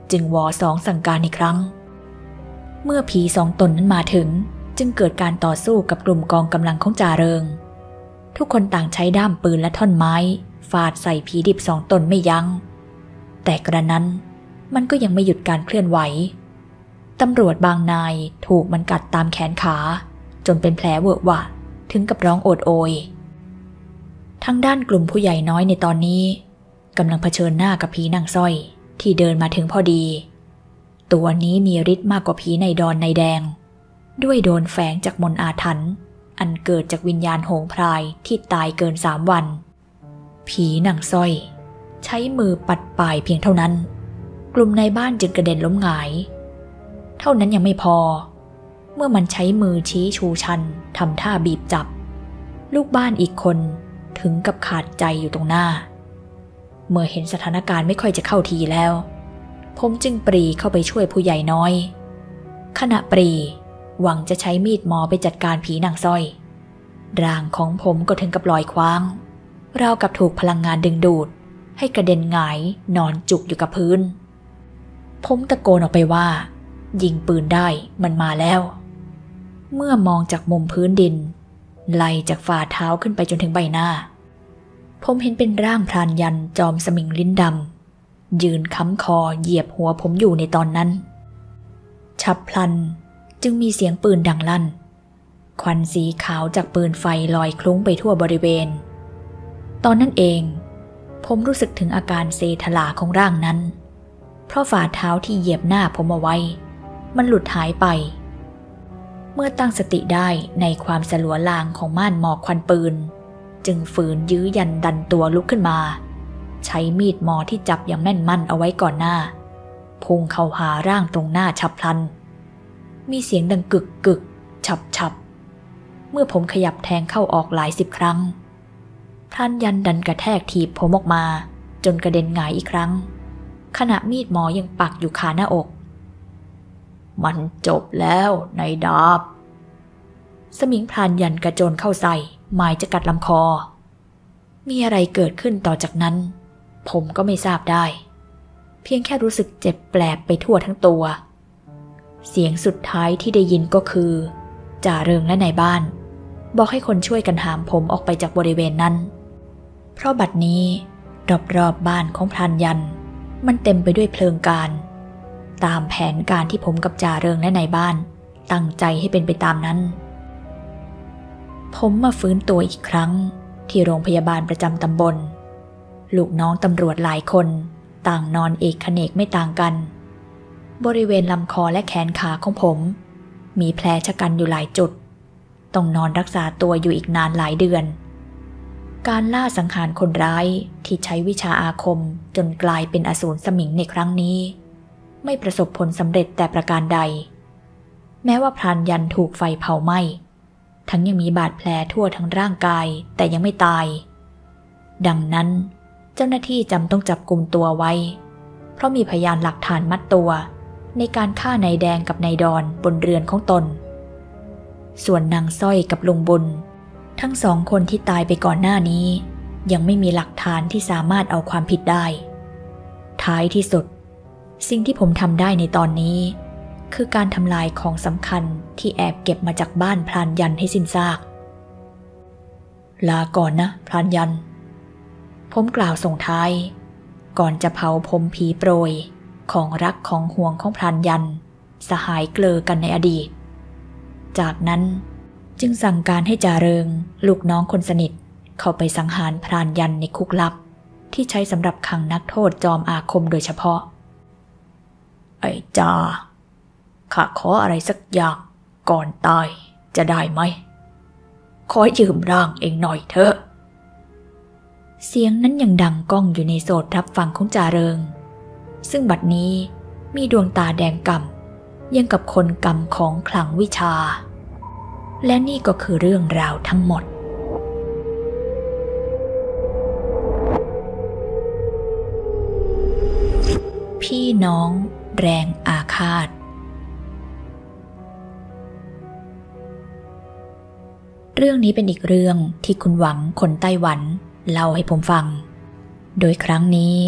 จึงวอสองสั่งการอีกครั้งเมื่อผีสองตนนั้นมาถึงจึงเกิดการต่อสู้กับกลุ่มกองกำลังของจ่าเริงทุกคนต่างใช้ด้ามปืนและท่อนไม้ฟาดใส่ผีดิบสองตนไม่ยัง้งแต่กระนั้นมันก็ยังไม่หยุดการเคลื่อนไหวตำรวจบางนายถูกมันกัดตามแขนขาจนเป็นแผลเวอะหวะถึงกับร้องโอดโอยทางด้านกลุ่มผู้ใหญ่น้อยในตอนนี้กำลังเผชิญหน้ากับผีนางสร้อยที่เดินมาถึงพอดีตัวนี้มีฤทธิ์มากกว่าผีในดอนในแดงด้วยโดนแฝงจากมนต์อาถรรพ์อันเกิดจากวิญญาณโหงพรายที่ตายเกินสามวันผีนางสร้อยใช้มือปัดป่ายเพียงเท่านั้นกลุ่มในบ้านจึงกระเด็นล้มหงายเท่านั้นยังไม่พอเมื่อมันใช้มือชี้ชูชันทำท่าบีบจับลูกบ้านอีกคนถึงกับขาดใจอยู่ตรงหน้าเมื่อเห็นสถานการณ์ไม่ค่อยจะเข้าทีแล้วผมจึงปรีเข้าไปช่วยผู้ใหญ่น้อยขณะปรีหวังจะใช้มีดหมอไปจัดการผีนางสร้อยร่างของผมก็ถึงกับลอยคว้างราวกับถูกพลังงานดึงดูดให้กระเด็นหงายนอนจุกอยู่กับพื้นผมตะโกนออกไปว่ายิงปืนได้มันมาแล้วเมื่อมองจากมุมพื้นดินไล่จากฝ่าเท้าขึ้นไปจนถึงใบหน้าผมเห็นเป็นร่างพรานยันจอมสมิงลิ้นดำยืนค้ำคอเหยียบหัวผมอยู่ในตอนนั้นฉับพลันจึงมีเสียงปืนดังลั่นควันสีขาวจากปืนไฟลอยคลุ้งไปทั่วบริเวณตอนนั้นเองผมรู้สึกถึงอาการเซถลาของร่างนั้นเพราะฝ่าเท้าที่เหยียบหน้าผมเอาไว้มันหลุดหายไปเมื่อตั้งสติได้ในความสลัวลางของม่านหมอกควันปืนจึงฝืนยื้อยันดันตัวลุกขึ้นมาใช้มีดหมอที่จับอย่างแน่นมั่นเอาไว้ก่อนหน้าพุ่งเข้าหาร่างตรงหน้าฉับพลันมีเสียงดังกึกกึกฉับฉับเมื่อผมขยับแทงเข้าออกหลายสิบครั้งพรานยันดันกระแทกถีบผมออกมาจนกระเด็นหงายอีกครั้งขณะมีดหมอยังปักอยู่คาหน้าอกมันจบแล้วนายดาบสมิงพรานยันกระโจนเข้าใส่หมายจะกัดลำคอมีอะไรเกิดขึ้นต่อจากนั้นผมก็ไม่ทราบได้เพียงแค่รู้สึกเจ็บแปลบไปทั่วทั้งตัวเสียงสุดท้ายที่ได้ยินก็คือจ่าเริงและนายบ้านบอกให้คนช่วยกันหามผมออกไปจากบริเวณนั้นเพราะบัดนี้รอบๆบ้านของพรานยันมันเต็มไปด้วยเพลิงการตามแผนการที่ผมกับจ่าเริงและนายบ้านตั้งใจให้เป็นไปตามนั้นผมมาฟื้นตัวอีกครั้งที่โรงพยาบาลประจำตำบลลูกน้องตำรวจหลายคนต่างนอนเอกเขนกไม่ต่างกันบริเวณลำคอและแขนขาของผมมีแผลชะกันอยู่หลายจุดต้องนอนรักษาตัวอยู่อีกนานหลายเดือนการล่าสังหารคนร้ายที่ใช้วิชาอาคมจนกลายเป็นอสูรสมิงในครั้งนี้ไม่ประสบผลสำเร็จแต่ประการใดแม้ว่าพรานยันถูกไฟเผาไหม้ทั้งยังมีบาดแผลทั่วทั้งร่างกายแต่ยังไม่ตายดังนั้นเจ้าหน้าที่จำต้องจับกุมตัวไว้เพราะมีพยานหลักฐานมัดตัวในการฆ่านายแดงกับนายดอนบนเรือนของตนส่วนนางสร้อยกับลุงบุญทั้งสองคนที่ตายไปก่อนหน้านี้ยังไม่มีหลักฐานที่สามารถเอาความผิดได้ท้ายที่สุดสิ่งที่ผมทำได้ในตอนนี้คือการทำลายของสำคัญที่แอบเก็บมาจากบ้านพรานยันให้สิ้นซากลาก่อนนะพรานยันผมกล่าวส่งท้ายก่อนจะเผาผมผีโปรยของรักของห่วงของพรานยันสหายเกลอกันในอดีตจากนั้นจึงสั่งการให้จ่าเริงลูกน้องคนสนิทเข้าไปสังหารพรานยันในคุกลับที่ใช้สำหรับขังนักโทษจอมอาคมโดยเฉพาะไอ้จ่าข้าขออะไรสักอย่างก่อนตายจะได้ไหมขอยืมร่างเองหน่อยเถอะเสียงนั้นยังดังก้องอยู่ในโสตรับฟังของจ่าเริงซึ่งบัดนี้มีดวงตาแดงก่ำยังกับคนกำของขลังวิชาและนี่ก็คือเรื่องราวทั้งหมดพี่น้องแรงอาฆาตเรื่องนี้เป็นอีกเรื่องที่คุณหวังคนไต้หวันเล่าให้ผมฟังโดยครั้งนี้แ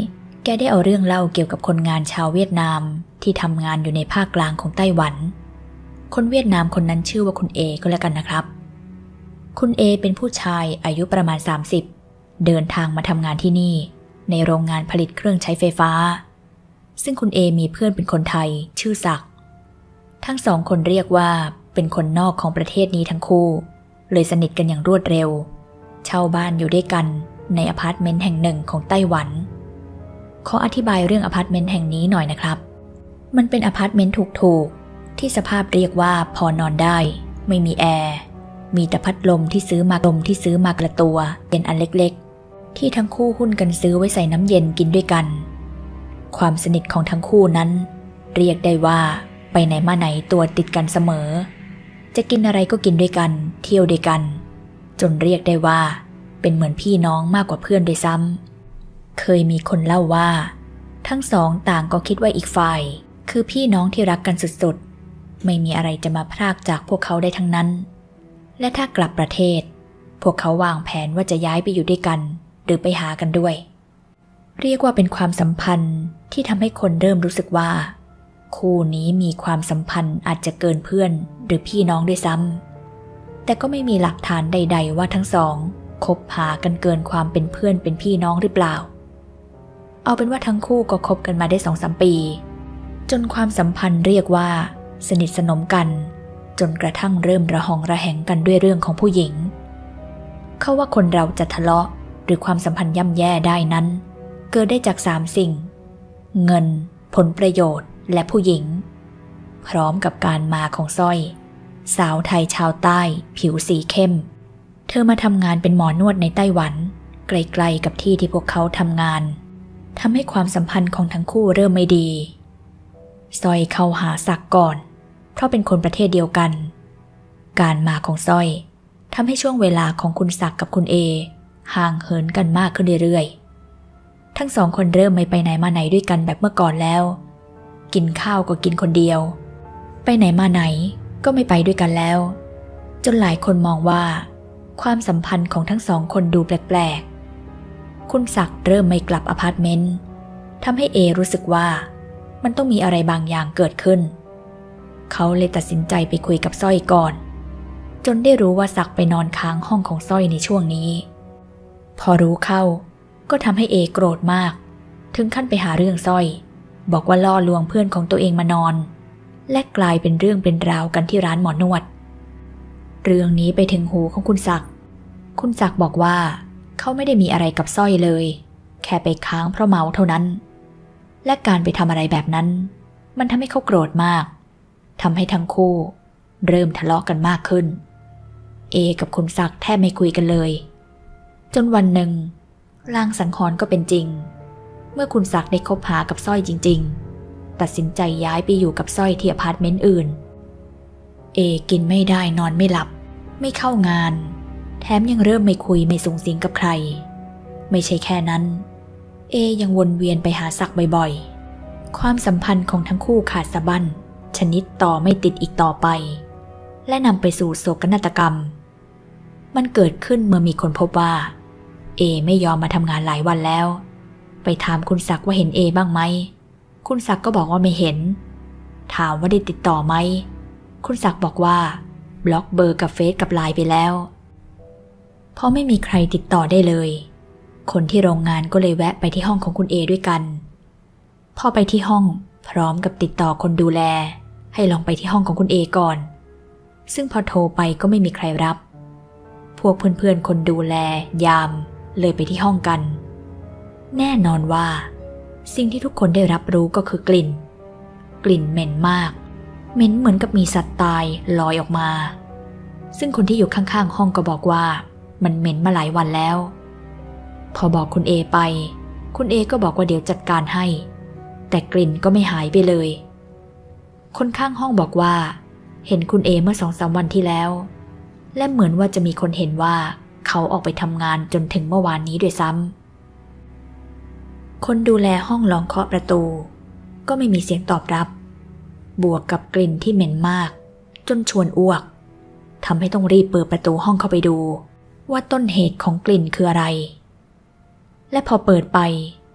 แกได้เอาเรื่องเล่าเกี่ยวกับคนงานชาวเวียดนามที่ทำงานอยู่ในภาคกลางของไต้หวันคนเวียดนามคนนั้นชื่อว่าคุณเอก็แล้วกันนะครับคุณเอเป็นผู้ชายอายุประมาณสามสิบเดินทางมาทำงานที่นี่ในโรงงานผลิตเครื่องใช้ไฟฟ้าซึ่งคุณเอมีเพื่อนเป็นคนไทยชื่อศักดิ์ทั้งสองคนเรียกว่าเป็นคนนอกของประเทศนี้ทั้งคู่เลยสนิทกันอย่างรวดเร็วเช่าบ้านอยู่ด้วยกันในอพาร์ตเมนต์แห่งหนึ่งของไต้หวันขออธิบายเรื่องอพาร์ตเมนต์แห่งนี้หน่อยนะครับมันเป็นอพาร์ตเมนต์ถูกๆที่สภาพเรียกว่าพอนอนได้ไม่มีแอร์มีแต่พัดลมที่ซื้อมาลมที่ซื้อมากระตัวเป็นอันเล็กๆที่ทั้งคู่หุ้นกันซื้อไว้ใส่น้ำเย็นกินด้วยกันความสนิทของทั้งคู่นั้นเรียกได้ว่าไปไหนมาไหนตัวติดกันเสมอจะกินอะไรก็กินด้วยกันเที่ยวด้วยกันจนเรียกได้ว่าเป็นเหมือนพี่น้องมากกว่าเพื่อนด้วยซ้ำเคยมีคนเล่าว่าทั้งสองต่างก็คิดว่าอีกฝ่ายคือพี่น้องที่รักกันสุดๆไม่มีอะไรจะมาพรากจากพวกเขาได้ทั้งนั้นและถ้ากลับประเทศพวกเขาวางแผนว่าจะย้ายไปอยู่ด้วยกันหรือไปหากันด้วยเรียกว่าเป็นความสัมพันธ์ที่ทำให้คนเริ่มรู้สึกว่าคู่นี้มีความสัมพันธ์อาจจะเกินเพื่อนหรือพี่น้องด้วยซ้ำแต่ก็ไม่มีหลักฐานใดๆว่าทั้งสองคบหากันเกินความเป็นเพื่อนเป็นพี่น้องหรือเปล่าเอาเป็นว่าทั้งคู่ก็คบกันมาได้สองสามปีจนความสัมพันธ์เรียกว่าสนิทสนมกันจนกระทั่งเริ่มระหองระแหงกันด้วยเรื่องของผู้หญิงเขาว่าคนเราจะทะเลาะหรือความสัมพันธ์ย่ำแย่ได้นั้นเกิดได้จากสามสิ่งเงินผลประโยชน์และผู้หญิงพร้อมกับการมาของสร้อยสาวไทยชาวใต้ผิวสีเข้มเธอมาทำงานเป็นหมอนวดในไต้หวันไกลๆกับที่ที่พวกเขาทำงานทำให้ความสัมพันธ์ของทั้งคู่เริ่มไม่ดีสร้อยเข้าหาศักดิ์ก่อนเพราะเป็นคนประเทศเดียวกันการมาของสร้อยทำให้ช่วงเวลาของคุณศักดิ์กับคุณเอห่างเหินกันมากขึ้นเรื่อยๆทั้งสองคนเริ่มไม่ไปไหนมาไหนด้วยกันแบบเมื่อก่อนแล้วกินข้าวก็กินคนเดียวไปไหนมาไหนก็ไม่ไปด้วยกันแล้วจนหลายคนมองว่าความสัมพันธ์ของทั้งสองคนดูแปลกๆคุณศักดิ์เริ่มไม่กลับอพาร์ตเมนต์ทำให้เอรู้สึกว่ามันต้องมีอะไรบางอย่างเกิดขึ้นเขาเลยตัดสินใจไปคุยกับสร้อยก่อนจนได้รู้ว่าศักดิ์ไปนอนค้างห้องของสร้อยในช่วงนี้พอรู้เข้าก็ทำให้เอโกรธมากถึงขั้นไปหาเรื่องสร้อยบอกว่าล่อลวงเพื่อนของตัวเองมานอนและกลายเป็นเรื่องเป็นราวกันที่ร้านหมอนวดเรื่องนี้ไปถึงหูของคุณศักดิ์คุณศักดิ์บอกว่าเขาไม่ได้มีอะไรกับสร้อยเลยแค่ไปค้างเพราะเมาเท่านั้นและการไปทำอะไรแบบนั้นมันทำให้เขาโกรธมากทำให้ทั้งคู่เริ่มทะเลาะกันมากขึ้นเอกับคุณศักดิ์แทบไม่คุยกันเลยจนวันหนึ่งลางสังหรณ์ก็เป็นจริงเมื่อคุณศักดิ์ได้คบหากับสร้อยจริงๆตัดสินใจย้ายไปอยู่กับสร้อยที่อพาร์ตเมนต์อื่นเอกินไม่ได้นอนไม่หลับไม่เข้างานแถมยังเริ่มไม่คุยไม่สุงสิงกับใครไม่ใช่แค่นั้นเอยังวนเวียนไปหาศักดิ์บ่อยๆความสัมพันธ์ของทั้งคู่ขาดสะบั้นชนิดต่อไม่ติดอีกต่อไปและนำไปสู่โศกนาฏกรรมมันเกิดขึ้นเมื่อมีคนพบว่าเอไม่ยอมมาทำงานหลายวันแล้วไปถามคุณศักดิ์ว่าเห็นเอบ้างไหมคุณศักดิ์ก็บอกว่าไม่เห็นถามว่าได้ติดต่อไหมคุณศักดิ์บอกว่าบล็อกเบอร์กับเฟซกับไลน์ไปแล้วเพราะไม่มีใครติดต่อได้เลยคนที่โรงงานก็เลยแวะไปที่ห้องของคุณเอด้วยกันพอไปที่ห้องพร้อมกับติดต่อคนดูแลให้ลองไปที่ห้องของคุณเอก่อนซึ่งพอโทรไปก็ไม่มีใครรับพวกเพื่อนๆคนดูแลยามเลยไปที่ห้องกันแน่นอนว่าสิ่งที่ทุกคนได้รับรู้ก็คือกลิ่นกลิ่นเหม็นมากเหม็นเหมือนกับมีสัตว์ตายลอยออกมาซึ่งคนที่อยู่ข้างๆห้องก็บอกว่ามันเหม็นมาหลายวันแล้วพอบอกคุณเอไปคุณเอก็บอกว่าเดี๋ยวจัดการให้แต่กลิ่นก็ไม่หายไปเลยคนข้างห้องบอกว่าเห็นคุณเอเมื่อสองสามวันที่แล้วและเหมือนว่าจะมีคนเห็นว่าเขาออกไปทำงานจนถึงเมื่อวานนี้ด้วยซ้ำคนดูแลห้องลองเคาะประตูก็ไม่มีเสียงตอบรับบวกกับกลิ่นที่เหม็นมากจนชวนอ้วกทำให้ต้องรีบเปิดประตูห้องเข้าไปดูว่าต้นเหตุของกลิ่นคืออะไรและพอเปิดไป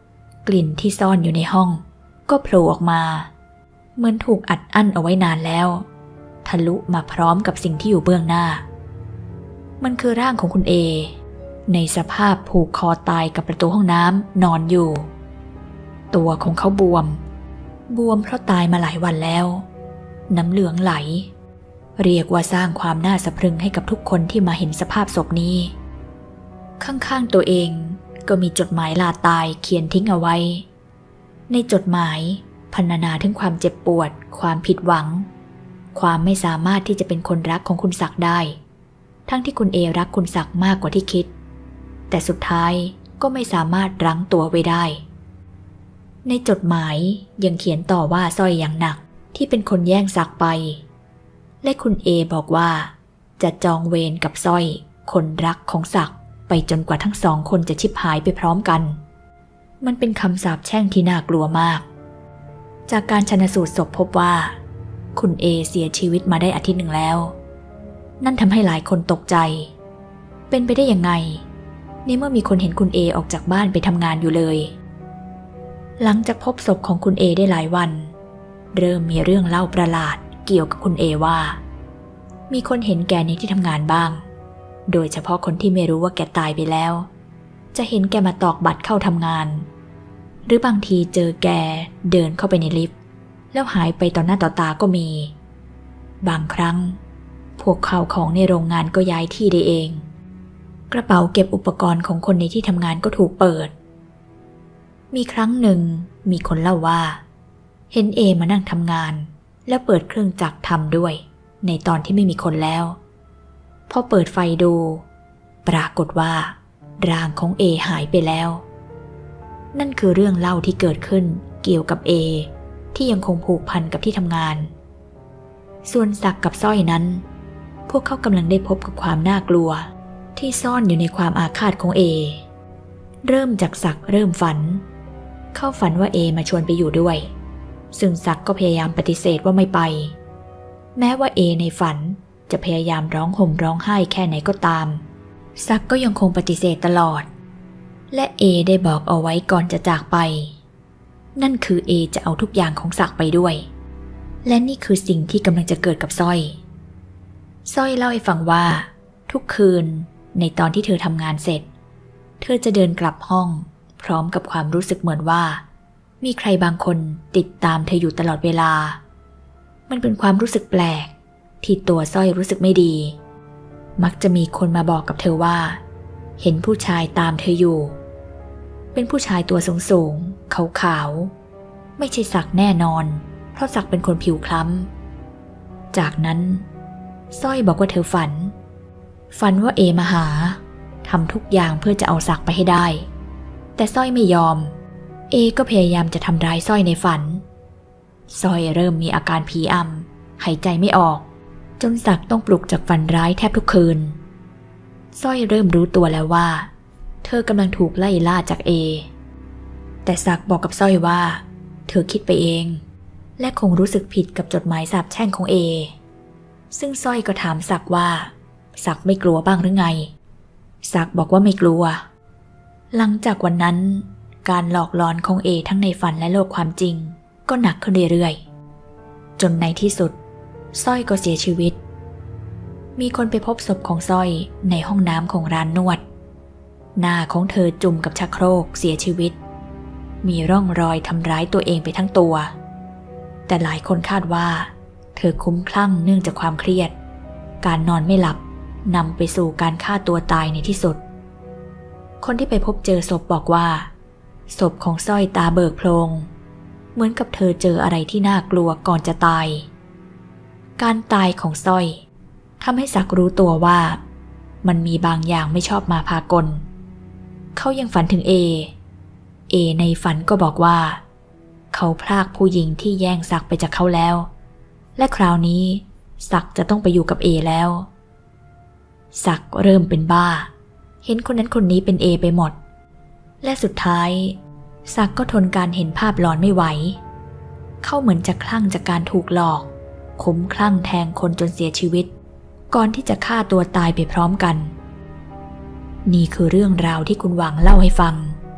กลิ่นที่ซ่อนอยู่ในห้องก็โผล่ออกมาเหมือนถูกอัดอั้นเอาไว้นานแล้วทะลุมาพร้อมกับสิ่งที่อยู่เบื้องหน้ามันคือร่างของคุณเอในสภาพผูกคอตายกับประตูห้องน้ำนอนอยู่ตัวของเขาบวมบวมเพราะตายมาหลายวันแล้วน้ำเหลืองไหลเรียกว่าสร้างความน่าสะพรึงให้กับทุกคนที่มาเห็นสภาพศพนี้ข้างๆตัวเองก็มีจดหมายลาตายเขียนทิ้งเอาไว้ในจดหมายพรรณนาถึงความเจ็บปวดความผิดหวังความไม่สามารถที่จะเป็นคนรักของคุณศักดิ์ได้ทั้งที่คุณเอรักคุณศักดิ์มากกว่าที่คิดแต่สุดท้ายก็ไม่สามารถรั้งตัวไว้ได้ในจดหมายยังเขียนต่อว่าสร้อยอย่างหนักที่เป็นคนแย่งศักดิ์ไปและคุณเอบอกว่าจะจองเวรกับสร้อยคนรักของศักดิ์ไปจนกว่าทั้งสองคนจะชิบหายไปพร้อมกันมันเป็นคำสาปแช่งที่น่ากลัวมากจากการชันสูตรศพพบว่าคุณเอเสียชีวิตมาได้อาทิตย์หนึ่งแล้วนั่นทำให้หลายคนตกใจเป็นไปได้ยังไงนี่เมื่อมีคนเห็นคุณเอออกจากบ้านไปทำงานอยู่เลยหลังจากพบศพของคุณเอได้หลายวันเริ่มมีเรื่องเล่าประหลาดเกี่ยวกับคุณเอว่ามีคนเห็นแกในที่ทำงานบ้างโดยเฉพาะคนที่ไม่รู้ว่าแกตายไปแล้วจะเห็นแกมาตอกบัตรเข้าทำงานหรือบางทีเจอแกเดินเข้าไปในลิฟต์แล้วหายไปต่อหน้าต่อตาก็มีบางครั้งพวกข้าวของในโรงงานก็ย้ายที่ได้เองกระเป๋าเก็บอุปกรณ์ของคนในที่ทำงานก็ถูกเปิดมีครั้งหนึ่งมีคนเล่าว่าเห็นเอมานั่งทำงานแล้วเปิดเครื่องจักรทำด้วยในตอนที่ไม่มีคนแล้วพอเปิดไฟดูปรากฏว่าร่างของเอหายไปแล้วนั่นคือเรื่องเล่าที่เกิดขึ้นเกี่ยวกับเอที่ยังคงผูกพันกับที่ทำงานส่วนศักดิ์กับสร้อยนั้นพวกเขากำลังได้พบกับความน่ากลัวที่ซ่อนอยู่ในความอาฆาตของเอเริ่มจากศักดิ์เริ่มฝันเข้าฝันว่าเอมาชวนไปอยู่ด้วยซึ่งศักดิ์ก็พยายามปฏิเสธว่าไม่ไปแม้ว่าเอในฝันจะพยายามร้องห่มร้องไห้แค่ไหนก็ตามศักดิ์ก็ยังคงปฏิเสธตลอดและเอได้บอกเอาไว้ก่อนจะจากไปนั่นคือเอจะเอาทุกอย่างของศักดิ์ไปด้วยและนี่คือสิ่งที่กำลังจะเกิดกับสร้อยสร้อยเล่าให้ฟังว่าทุกคืนในตอนที่เธอทำงานเสร็จเธอจะเดินกลับห้องพร้อมกับความรู้สึกเหมือนว่ามีใครบางคนติดตามเธออยู่ตลอดเวลามันเป็นความรู้สึกแปลกที่ตัวสร้อยรู้สึกไม่ดีมักจะมีคนมาบอกกับเธอว่าเห็นผู้ชายตามเธออยู่เป็นผู้ชายตัวสูงสูงขาวๆไม่ใช่ศักดิ์แน่นอนเพราะศักดิ์เป็นคนผิวคล้ำจากนั้นสร้อยบอกว่าเธอฝันฝันว่าเอมาหาทำทุกอย่างเพื่อจะเอาศักดิ์ไปให้ได้แต่สร้อยไม่ยอมเอก็พยายามจะทำร้ายสร้อยในฝันสร้อยเริ่มมีอาการผีอำหายใจไม่ออกจนศักดิ์ต้องปลุกจากฝันร้ายแทบทุกคืนสร้อยเริ่มรู้ตัวแล้วว่าเธอกำลังถูกไล่ล่าจากเอแต่ศักดิ์บอกกับสร้อยว่าเธอคิดไปเองและคงรู้สึกผิดกับจดหมายสาปแช่งของเอซึ่งสร้อยก็ถามศักดิ์ว่าศักดิ์ไม่กลัวบ้างหรือไงศักดิ์บอกว่าไม่กลัวหลังจากวันนั้นการหลอกหลอนของเอทั้งในฝันและโลกความจริงก็หนักขึ้นเรื่อยๆจนในที่สุดสร้อยก็เสียชีวิตมีคนไปพบศพของสร้อยในห้องน้ำของร้านนวดหน้าของเธอจุ่มกับชักโครกเสียชีวิตมีร่องรอยทำร้ายตัวเองไปทั้งตัวแต่หลายคนคาดว่าเธอคลุ้มคลั่งเนื่องจากความเครียดการนอนไม่หลับนำไปสู่การฆ่าตัวตายในที่สุดคนที่ไปพบเจอศพบอกว่าศพของสร้อยตาเบิกโพลงเหมือนกับเธอเจออะไรที่น่ากลัวก่อนจะตายการตายของสร้อยทำให้ศักดิ์รู้ตัวว่ามันมีบางอย่างไม่ชอบมาพากลเขายังฝันถึงเอเอในฝันก็บอกว่าเขาพรากผู้หญิงที่แย่งศักดิ์ไปจากเขาแล้วและคราวนี้ศักดิ์จะต้องไปอยู่กับเอแล้วศักดิ์เริ่มเป็นบ้าเห็นคนนั้นคนนี้เป็นเอไปหมดและสุดท้ายศักดิ์ก็ทนการเห็นภาพหลอนไม่ไหวเขาเหมือนจะคลั่งจากการถูกหลอกคุ้มคลั่งแทงคนจนเสียชีวิตก่อนที่จะฆ่าตัวตายไปพร้อมกันนี่คือเรื่องราวที่คุณหวังเล่าให้ฟัง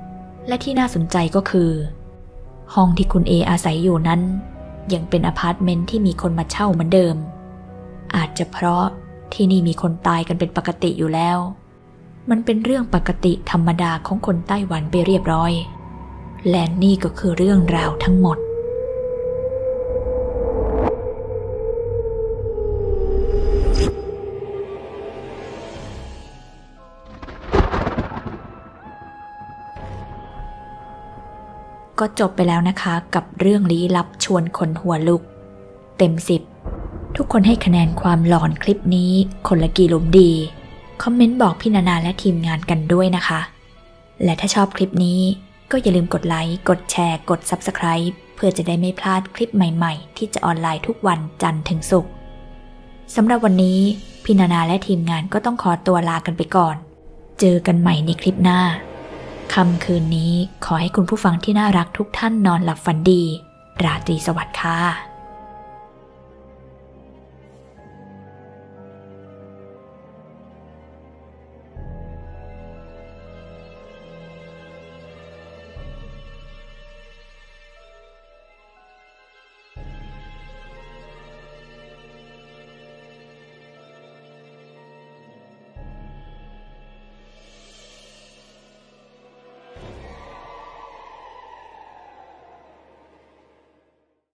และที่น่าสนใจก็คือห้องที่คุณเออาศัยอยู่นั้นยังเป็นอพาร์ตเมนต์ที่มีคนมาเช่าเหมือนเดิมอาจจะเพราะที่นี่มีคนตายกันเป็นปกติอยู่แล้วมันเป็นเรื่องปกติธรรมดาของคนไต้หวันไปเรียบร้อยและนี่ก็คือเรื่องราวทั้งหมดก็จบไปแล้วนะคะกับเรื่องลี้ลับชวนคนหัวลุกเต็มสิบทุกคนให้คะแนนความหลอนคลิปนี้คนละกี่หลุมดีคอมเมนต์บอกพี่นานาและทีมงานกันด้วยนะคะและถ้าชอบคลิปนี้ก็อย่าลืมกดไลค์กดแชร์กด ซับสไครบ์ เพื่อจะได้ไม่พลาดคลิปใหม่ๆที่จะออนไลน์ทุกวันจันทร์ถึงศุกร์สำหรับวันนี้พี่นานาและทีมงานก็ต้องขอตัวลากันไปก่อนเจอกันใหม่ในคลิปหน้าค่ำคืนนี้ขอให้คุณผู้ฟังที่น่ารักทุกท่านนอนหลับฝันดีราตรีสวัสดิ์ค่ะ